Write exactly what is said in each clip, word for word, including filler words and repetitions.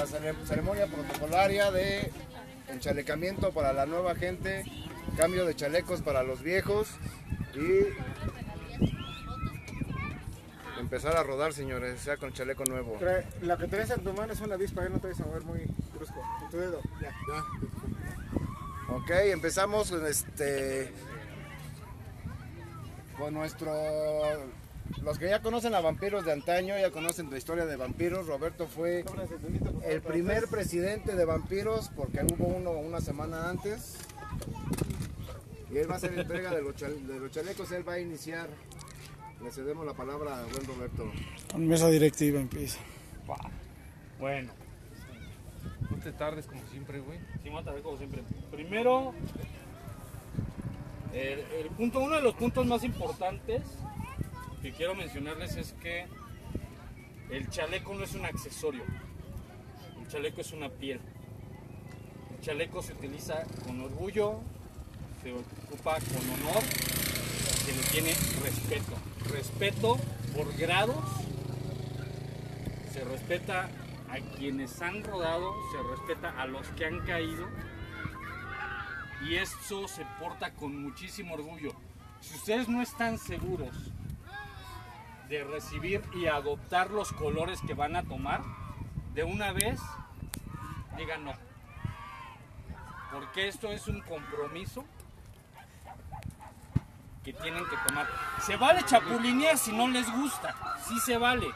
la ceremonia protocolaria de enchalecamiento para la nueva gente, cambio de chalecos para los viejos y empezar a rodar, señores, ya con chaleco nuevo. La que traes en tu mano es una avispa, ya no te vas a mover muy brusco. En tu dedo, ya. ya. Ok, empezamos con este con nuestro, los que ya conocen a Vampiros de antaño, ya conocen la historia de Vampiros. Roberto fue el primer presidente de Vampiros porque hubo uno una semana antes. Y él va a hacer entrega de los, chale de los chalecos, él va a iniciar. Le cedemos la palabra a buen Roberto. Con mesa directiva empieza. Bueno, no te tardes como siempre, güey. Sí, me tardé como siempre. Primero, el, el punto, uno de los puntos más importantes que quiero mencionarles es que el chaleco no es un accesorio. El chaleco es una piel. El chaleco se utiliza con orgullo, se ocupa con honor, se le tiene respeto. Respeto por grados, se respeta a quienes han rodado, se respeta a los que han caído y esto se porta con muchísimo orgullo. Si ustedes no están seguros de recibir y adoptar los colores que van a tomar, de una vez digan no, porque esto es un compromiso que tienen que tomar. Se vale chapulinear si no les gusta, sí se vale,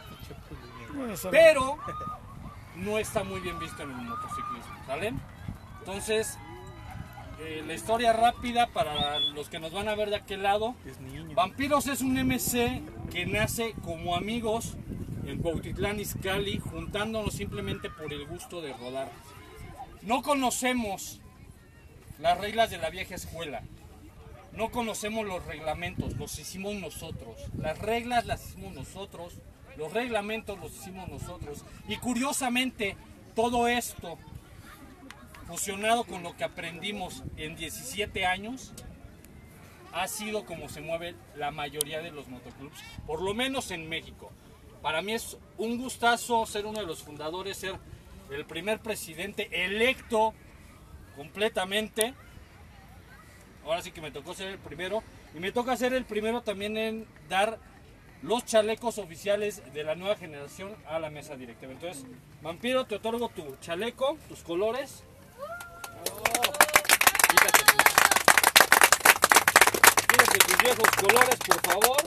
pero no está muy bien visto en el motociclismo, ¿sale? Entonces, eh, la historia rápida para los que nos van a ver de aquel lado. Vampiros es un M C que nace como amigos en Cuautitlán Izcalli, juntándonos simplemente por el gusto de rodar. No conocemos las reglas de la vieja escuela. No conocemos los reglamentos, los hicimos nosotros. Las reglas las hicimos nosotros, los reglamentos los hicimos nosotros. Y curiosamente, todo esto, fusionado con lo que aprendimos en diecisiete años, ha sido como se mueve la mayoría de los motoclubs, por lo menos en México. Para mí es un gustazo ser uno de los fundadores, ser el primer presidente electo completamente. Ahora sí que me tocó ser el primero y me toca ser el primero también en dar los chalecos oficiales de la nueva generación a la mesa directiva. Entonces, Vampiro, te otorgo tu chaleco, tus colores. Oh, quítate, tus, quítate tus viejos colores, por favor.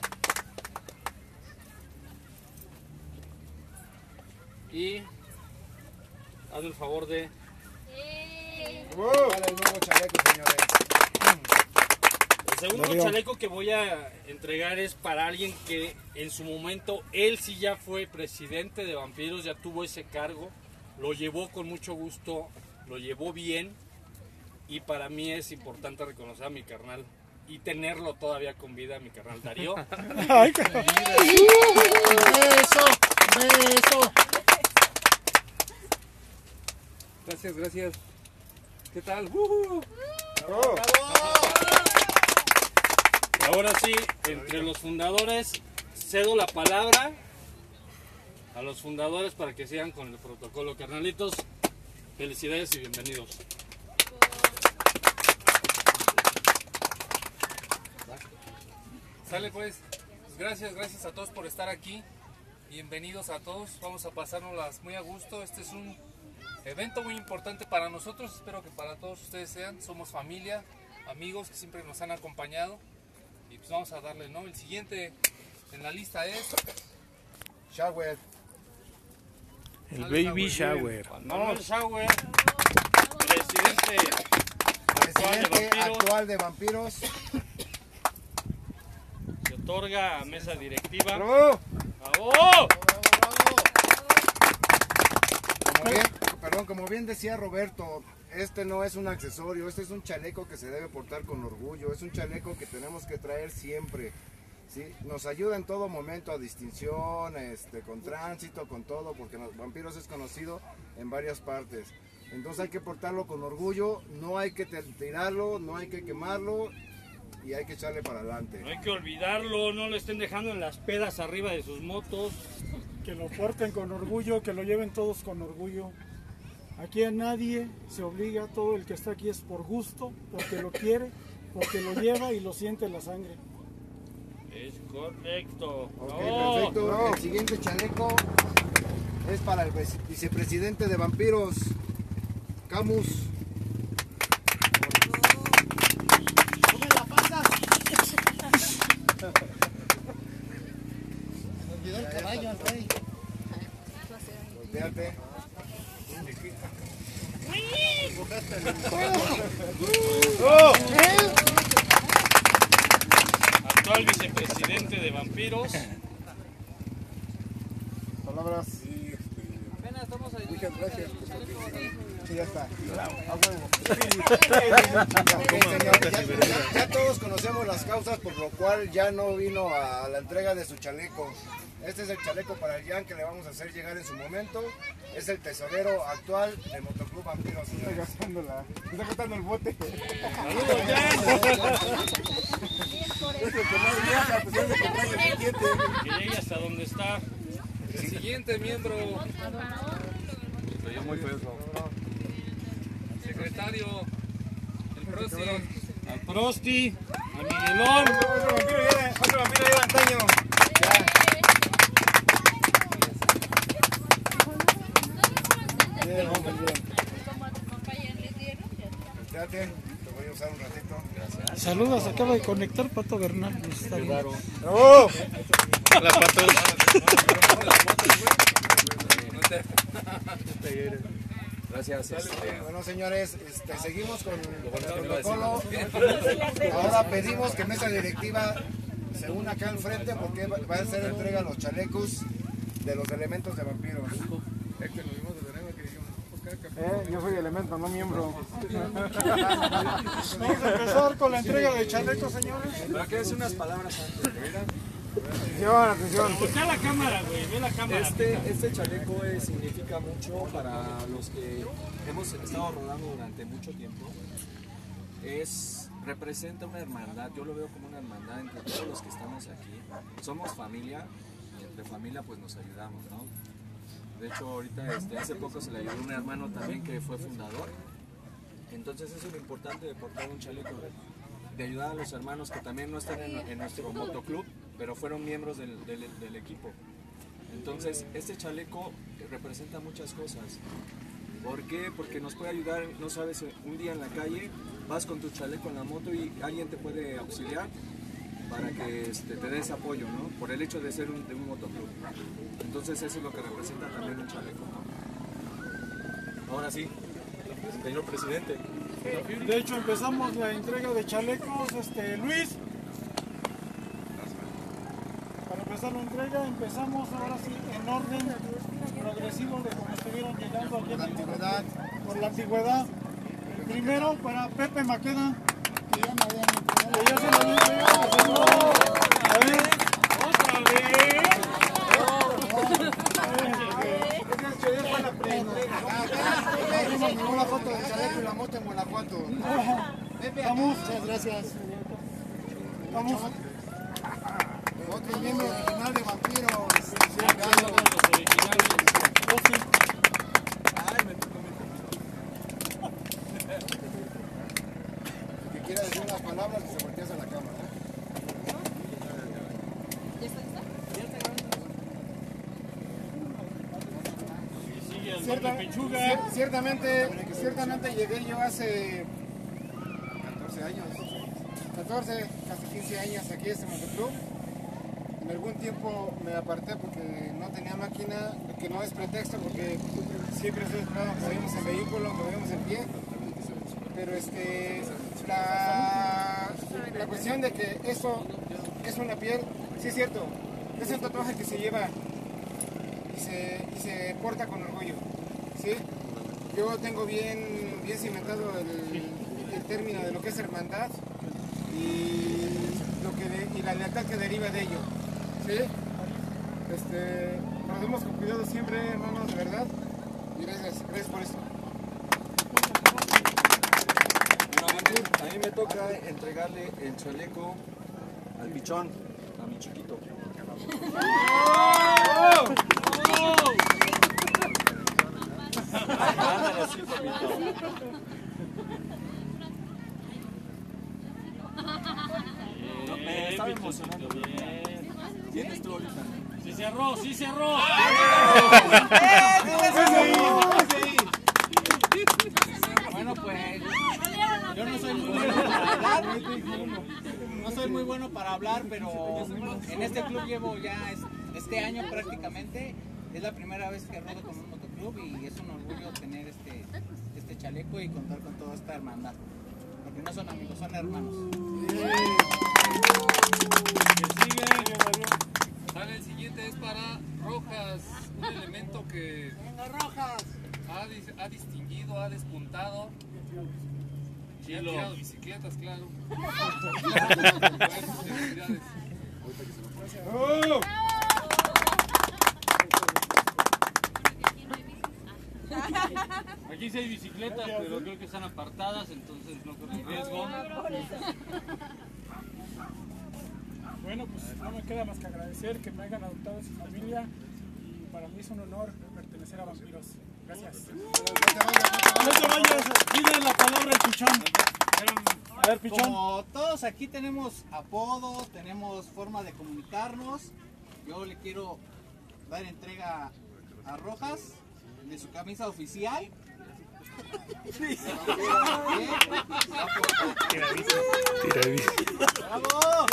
Y hazme el favor de... ¡Wow! Vale, el nuevo chaleco, señores. El segundo chaleco que voy a entregar es para alguien que en su momento, él sí ya fue presidente de Vampiros, ya tuvo ese cargo, lo llevó con mucho gusto, lo llevó bien y para mí es importante reconocer a mi carnal y tenerlo todavía con vida, mi carnal Darío. Ay, qué ¡Beso! ¡Beso! Gracias, gracias. ¿Qué tal? ¡Uh! ¡Bravo! Ahora sí, entre los fundadores, cedo la palabra a los fundadores para que sigan con el protocolo. Carnalitos, felicidades y bienvenidos. Sale pues, pues gracias, gracias a todos por estar aquí. Bienvenidos a todos, vamos a pasárnoslas muy a gusto. Este es un evento muy importante para nosotros, espero que para todos ustedes sean. Somos familia, amigos que siempre nos han acompañado. Y pues vamos a darle, ¿no? El siguiente en la lista es... Shower. El baby shower. Manuel Shower, presidente, Presidente actual de actual de Vampiros. Se otorga a mesa directiva. ¡Bravo! ¡Bravo! Como bien, perdón, como bien decía Roberto, este no es un accesorio, este es un chaleco que se debe portar con orgullo, es un chaleco que tenemos que traer siempre, ¿sí? Nos ayuda en todo momento a distinción, este, con tránsito, con todo, porque los Vampiros es conocido en varias partes. Entonces hay que portarlo con orgullo, no hay que tirarlo, no hay que quemarlo y hay que echarle para adelante. No hay que olvidarlo, no lo estén dejando en las pedas arriba de sus motos. que lo porten con orgullo, que lo lleven todos con orgullo. Aquí a nadie se obliga, todo el que está aquí es por gusto, porque lo quiere, porque lo lleva y lo siente en la sangre. Es correcto. Ok, ¡Oh! perfecto. El siguiente chaleco es para el vice- vicepresidente de Vampiros, Camus. ¿Cómo la pasas? Me olvidó el caballo al rey. Volteate. Actual vicepresidente de Vampiros. Palabras. Muchas gracias. Sí, ya está. Ok, señor, ya, ya- ya todos conocemos las causas por lo cual ya no vino a la entrega de su chaleco. Este es el chaleco para el Jan que le vamos a hacer llegar en su momento. Es el tesorero actual del Motoclub Vampiros. Está señores. gastando la. Está gastando el bote. ¡Saludos, Jan! Que llegue hasta donde está. El siguiente miembro, secretario, el Prosti. Al Prosti, a Miguelón. Otro vampiro ya, otro vampiro ya de antaño. Bien, hombre, bien. Volteate, te voy a usar un ratito. Saludos, acaba de conectar Pato Bernal. Nos está viendo. ¡Oh! Hola, Pato. Gracias. Bueno, señores, este, seguimos con, con el protocolo. Ahora pedimos que mesa directiva se una acá al frente porque va va a hacer entrega a los chalecos de los elementos de vampiros. Eh, yo soy elemento, no miembro. Vamos a empezar con la entrega de chalecos, señores. Pero que decir unas palabras antes, ¿verdad? Atención, atención. Voltea la cámara, güey. Ve la cámara. Este, este chaleco eh, significa mucho para los que hemos estado rodando durante mucho tiempo. Es, representa una hermandad, yo lo veo como una hermandad entre todos los que estamos aquí. Somos familia y entre familia pues nos ayudamos, ¿no? De hecho ahorita este, hace poco se le ayudó a un hermano también que fue fundador. Entonces eso es lo importante de portar un chaleco, de, de ayudar a los hermanos que también no están en, en nuestro motoclub, pero fueron miembros del, del, del equipo. Entonces, este chaleco representa muchas cosas. ¿Por qué? Porque nos puede ayudar, no sabes, un día en la calle, vas con tu chaleco en la moto y alguien te puede auxiliar para que este, te des apoyo, ¿no? Por el hecho de ser un, de un motoclub. Entonces, eso es lo que representa también un chaleco, ¿no? Ahora sí, señor presidente. De hecho, empezamos la entrega de chalecos, este, Luis. Para empezar la entrega, empezamos ahora sí en orden progresivo de como estuvieron llegando aquí en la antigüedad. Por la antigüedad. El primero para Pepe Maqueda. Que ya me habían entregado. Que ya se lo habían entregado. A ver, otra vez. Una foto del chaleco y la moto en Guanajuato. Vamos. Muchas gracias. Vamos. Otro miembro original de Vampiros. Los originales. El que quiera decir unas palabras que se voltea a la cámara. Y sigue el Cierta- Doble Pechuga. cier- ciertamente, ciertamente llegué yo hace catorce años, catorce, casi quince años aquí a este motoclub. En algún tiempo me aparté porque no tenía máquina, que no es pretexto porque siempre estoy esperando que vayamos en vehículo, que vayamos en pie. Pero este, la, la cuestión de que eso es una piel, sí es cierto, es un tatuaje que se lleva y se, y se porta con orgullo, ¿sí? Yo tengo bien, bien cimentado el, el término de lo que es hermandad y, lo que de- y la lealtad que deriva de ello, ¿sí? Este, nos hemos con cuidado siempre, hermanos, de verdad, y gracias, gracias por esto. A mí me toca entregarle el chaleco al pichón, a mi chiquito. No, me estaba emocionando. ¿Tienes tú ahorita? Sí cerró, sí cerró. Bueno, pues yo no soy muy bueno para hablar, no soy muy bueno para hablar, pero en este club llevo ya este año prácticamente. Es la primera vez que rodo con un motoclub y es un orgullo tener este, este chaleco y contar con toda esta hermandad. Porque no son amigos, son hermanos. Que sigue. Sale, el siguiente es para Rojas, un elemento que ha, dis- ha distinguido, ha despuntado. Y ha Chilo. tirado bicicletas, claro. Buenas felicidades. Aquí sí hay bicicletas, pero creo que están apartadas, entonces no corren riesgo. Bueno, pues no me queda más que agradecer que me hayan adoptado a su familia y para mí es un honor pertenecer a Vampiros. Gracias. No te vayas, pide la palabra el Pichón. A ver, Pichón. Como todos aquí tenemos apodos, tenemos forma de comunicarnos, yo le quiero dar entrega a Rojas de su camisa oficial. ¡Bravo!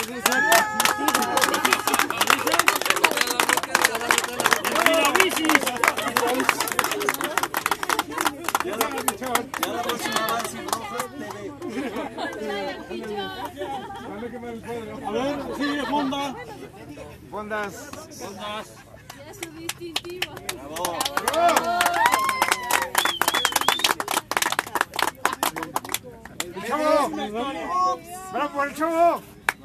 ¡Mira, bicis! Ya la, ya la próxima va a decir Rojas T V. A ver, sigue Honda. Fondas. Ondas. Ya su distintivo. Bravo. ¡Chavo! ¡Bravo por el chavo!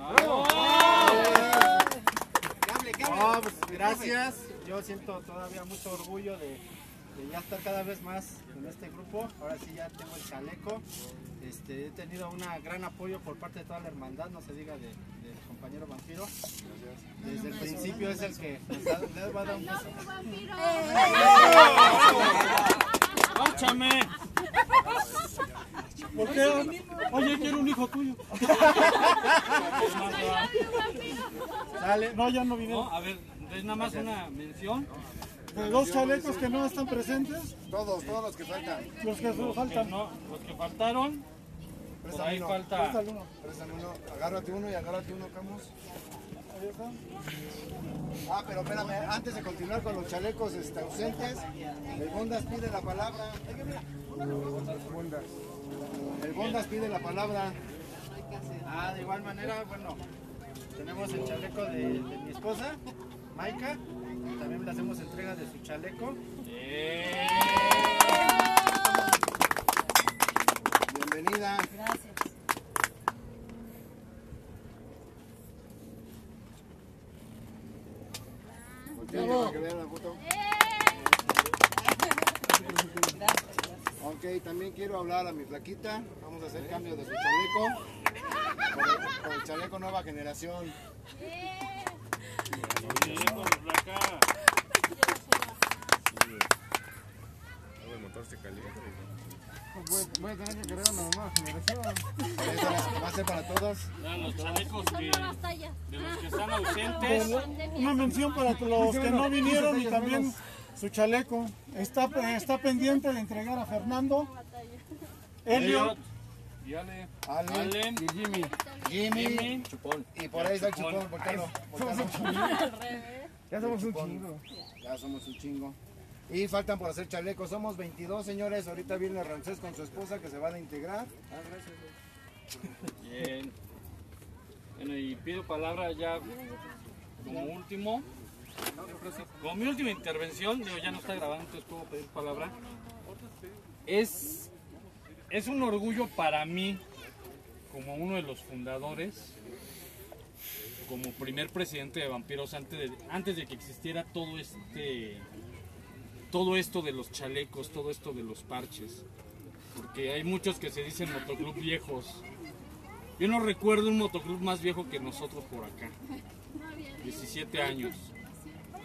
No, pues, gracias. Yo siento todavía mucho orgullo de, de ya estar cada vez más en este grupo. Ahora sí ya tengo el chaleco. Este, he tenido un gran apoyo por parte de toda la hermandad, no se diga de, del compañero Vampiro. Desde el principio es el que nos da, les va a dar un beso. ¡Áchame! ¿Por qué? Oye, quiero un hijo tuyo. Sale. No, ya no vine. No, a ver, es nada más una mención. De dos chalecos que no están presentes, Todos, todos los que faltan. los que solo Que faltan. no, los que faltaron, por Préstame ahí uno. falta. Préstale uno. Préstame uno. Agárrate uno y agárrate uno, Camus. Ahí está. Ah, pero espérame, antes de continuar con los chalecos este, ausentes, el Bondas pide la palabra. Bondas. El Bondas pide la palabra. Ah, de igual manera, bueno, tenemos el chaleco de, de mi esposa, Maika. También le hacemos entrega de su chaleco. ¡Eh! Bienvenida. Gracias. Voltea para que vean la foto. Ok, también quiero hablar a mi flaquita. Vamos a hacer cambio de su chaleco. Por el, por el chaleco nueva generación. Bien, por acá. Voy, voy a tener que querer una nueva generación. Esa va a ser para todos. Ya, los chalecos Son que, nuevas tallas. de los que están ausentes. Una mención para los que no vinieron y también su chaleco. Está, está pendiente de entregar a Fernando, Elliot, Y Ale. Ale, Ale. y Jimmy. Jimmy. Jimmy. Chupón. Y por ahí está el chupón. Voltealo, voltealo. Ya somos un chingo. Ya somos un chingo. Y faltan por hacer chalecos. Somos veintidós, señores. Ahorita viene Ramsés con su esposa que se van a integrar. Bien. Bueno, y pido palabra ya como último. Como mi última intervención, digo, ya no está grabando, entonces puedo pedir palabra. Es, es un orgullo para mí, como uno de los fundadores, como primer presidente de Vampiros, antes de, antes de que existiera todo este, todo esto de los chalecos, todo esto de los parches. Porque hay muchos que se dicen motoclub viejos. Yo no recuerdo un motoclub más viejo que nosotros por acá. diecisiete años.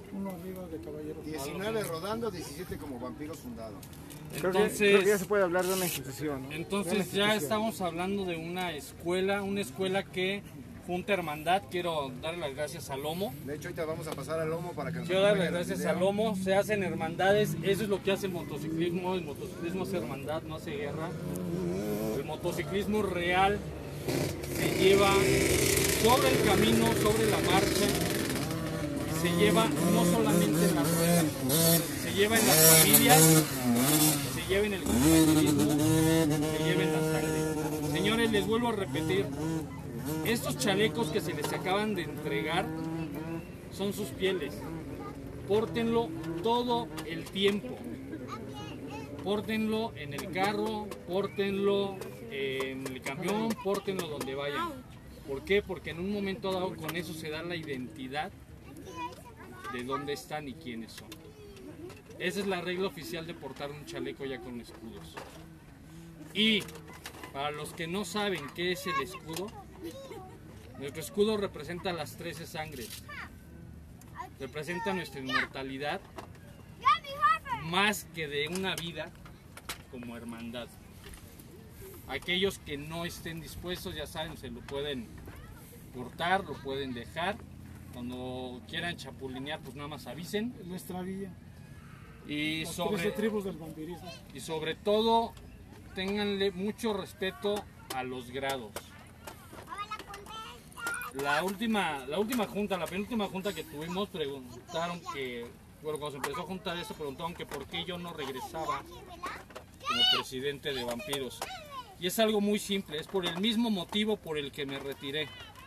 uno arriba de Caballeros. diecinueve rodando, diecisiete como Vampiros fundado. Creo, Entonces, que, creo que ya se puede hablar de una institución, ¿no? entonces De una ya institución. estamos hablando de una escuela, una escuela que junta hermandad. Quiero darle las gracias a Lomo. De hecho, ahorita vamos a pasar al Lomo para que nos Quiero darle acompañe las en el gracias a video. Lomo. Se hacen hermandades. Eso es lo que hace el motociclismo. El motociclismo es hermandad, no hace guerra. El motociclismo real se lleva sobre el camino, sobre la marcha. Se lleva no solamente en las ruedas, se lleva en las familias, se lleva en el compañerismo, se lleva en la sangre. Señores, les vuelvo a repetir, estos chalecos que se les acaban de entregar son sus pieles. Pórtenlo todo el tiempo. Pórtenlo en el carro, pórtenlo en el camión, pórtenlo donde vayan. ¿Por qué? Porque en un momento dado con eso se da la identidad de dónde están y quiénes son. Esa es la regla oficial de portar un chaleco ya con escudos. Y para los que no saben qué es el escudo, nuestro escudo representa las trece sangres. Representa nuestra inmortalidad más que de una vida como hermandad. Aquellos que no estén dispuestos, ya saben, se lo pueden portar, lo pueden dejar. Cuando quieran chapulinear, pues nada más avisen. Nuestra vía. Y Las sobre, trece tribus del vampirismo. y sobre todo, ténganle mucho respeto a los grados. La última, la última junta, la penúltima junta que tuvimos, preguntaron que, bueno, cuando se empezó a juntar eso, preguntaron que por qué yo no regresaba como presidente de Vampiros. Y es algo muy simple, es por el mismo motivo por el que me retiré.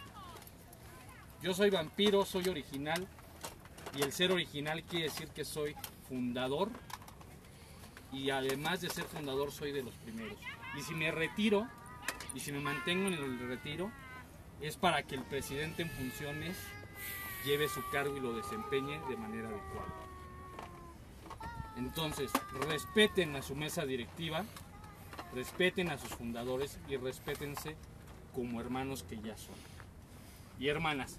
Yo soy vampiro, soy original, y el ser original quiere decir que soy fundador, y además de ser fundador soy de los primeros. Y si me retiro, y si me mantengo en el retiro, es para que el presidente en funciones lleve su cargo y lo desempeñe de manera adecuada. Entonces, respeten a su mesa directiva, respeten a sus fundadores y respétense como hermanos que ya son. Y hermanas,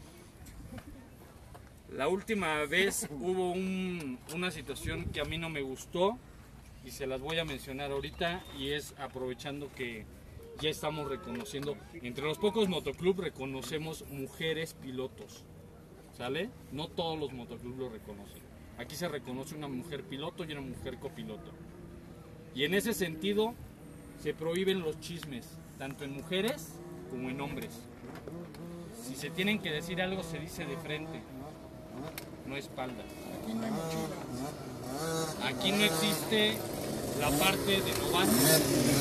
la última vez hubo un, una situación que a mí no me gustó y se las voy a mencionar ahorita, y es aprovechando que ya estamos reconociendo, entre los pocos motoclubs reconocemos mujeres pilotos, ¿sale? No todos los motoclubs lo reconocen. Aquí se reconoce una mujer piloto y una mujer copiloto. Y en ese sentido se prohíben los chismes, tanto en mujeres como en hombres. Si se tienen que decir algo, se dice de frente, no espaldas. Aquí no existe la parte de novatos.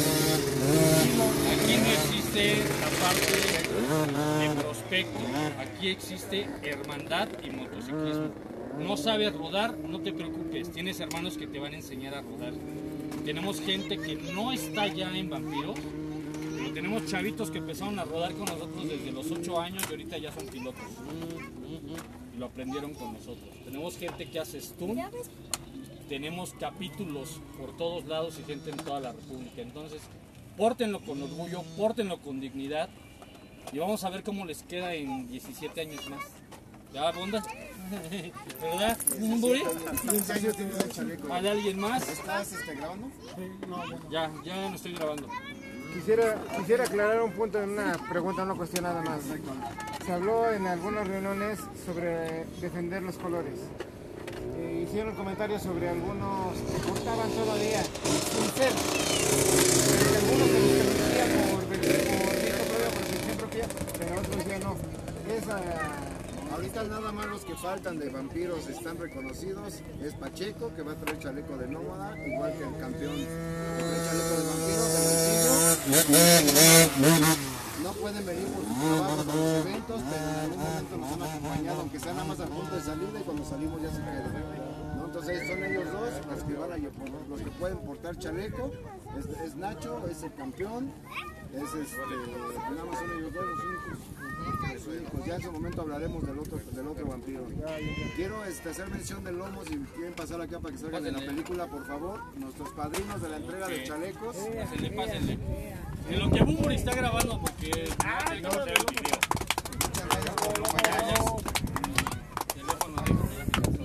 Aquí no existe la parte de prospecto. Aquí existe hermandad y motociclismo. No sabes rodar, no te preocupes. Tienes hermanos que te van a enseñar a rodar. Tenemos gente que no está ya en Vampiros, pero tenemos chavitos que empezaron a rodar con nosotros desde los ocho años y ahorita ya son pilotos. Y lo aprendieron con nosotros. Tenemos gente que hace stunt. Tenemos capítulos por todos lados y gente en toda la República. Entonces, pórtenlo con orgullo, pórtenlo con dignidad y vamos a ver cómo les queda en diecisiete años más. ¿Ya, Bonda? ¿Verdad? ¿Un buri? ¿Hay alguien más? ¿Estás este, grabando? Ya, ya no estoy grabando. Quisiera, quisiera aclarar un punto en una pregunta, una cuestión nada más. Se habló en algunas reuniones sobre defender los colores. Eh, hicieron comentarios sobre algunos que portaban todavía sin ser, pero que algunos se les permitía por, por visto propio, por decisión propia, pero otros ya no. Esa, Ahorita nada más los que faltan de Vampiros están reconocidos. Es Pacheco, que va a traer chaleco de nómada, igual que el campeón que trae chaleco de Vampiros, de Montillo. No pueden venir por sus trabajos a los eventos, pero en algún momento nos han acompañado, aunque sea nada más al punto de salida, y cuando salimos ya se quedan, ¿no? Entonces son ellos dos los que, van a, los que pueden portar chaleco. Es, es Nacho, es el campeón, es este, nada más son ellos dos los únicos. Pues ya en su momento hablaremos del otro, del otro vampiro. Quiero este, hacer mención del Lomo, si quieren pasar acá para que salgan de la película, por favor. Nuestros padrinos de la entrega de chalecos. Pásenle, pásenle. En lo que Bumuri está grabando, porque no sé cómo se ve el video. Muchas gracias por acompañarnos. Teléfono de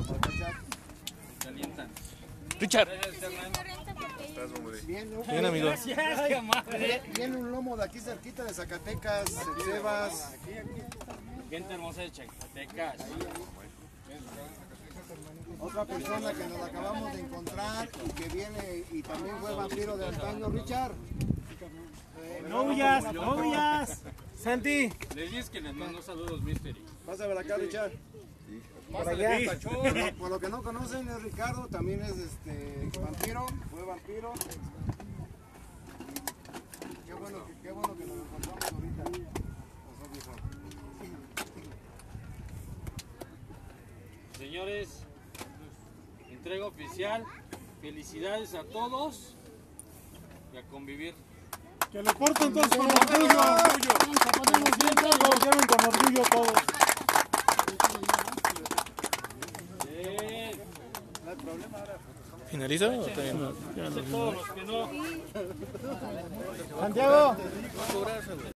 Richard. Bien, ¿no? Bien, amigo. Gracias, qué madre. Viene un lomo de aquí cerquita de Zacatecas, Sebas. Gente hermosa de Zacatecas. Otra persona que nos acabamos de encontrar y que viene y también fue vampiro de antaño, Richard. No huyas, no huyas. Santi. Les dices que les mando saludos, Mystery. Pásame acá, Richard. Por allá. Por, por lo que no conocen es Ricardo, también es este vampiro, fue vampiro. Qué bueno, que- qué bueno que nos encontramos ahorita. Pasó, viejo. Señores, entrega oficial. Felicidades a todos y a convivir. Que lo porten todos con orgullo. Ponemos bien todos, lleven con orgullo todos. Bien. ¿Finaliza o está bien? Todos los que no. Santiago.